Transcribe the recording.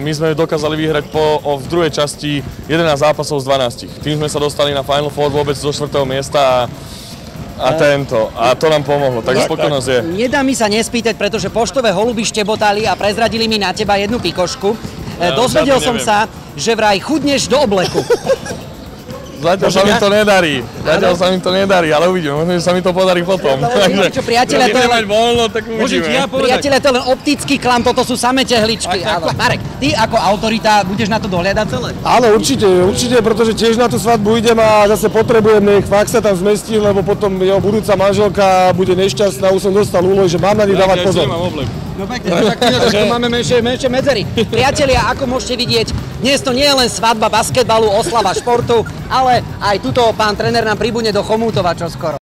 my sme dokázali vyhrať v druhej časti 11 zápasov z 12. Tým sme sa dostali na Final Four vôbec do 4. miesta a to nám pomohlo, tak spokojnosť je. Nedá mi sa nespýtať, pretože poštové holuby štebotali a prezradili mi na teba jednu pikošku. Dozvedel som sa, že vraj chudneš do obleku. Zatiaľ sa mi to nedarí, ale uvidíme, možno, že sa mi to podarí potom. Čo, priatelia, to je len voľno, tak uvidíme. Priatelia, to je len optický klam, toto sú samé tehličky. Marek, ty ako autorita budeš na to dohľadať celé? Áno, určite, pretože tiež na tú svadbu idem a zase potrebujem, nech fakt sa tam zmestí, lebo potom jeho budúca manželka bude nešťastná, už som dostal úlohu, že mám na nich dávať pozor. No pekne, tak máme menšie medzery. Priatelia, ako môžete vidieť, dnes to nie je len svadba basketbalu, oslava športu, ale aj tuto pán tréner nám pribudne do Chomútova čoskoro.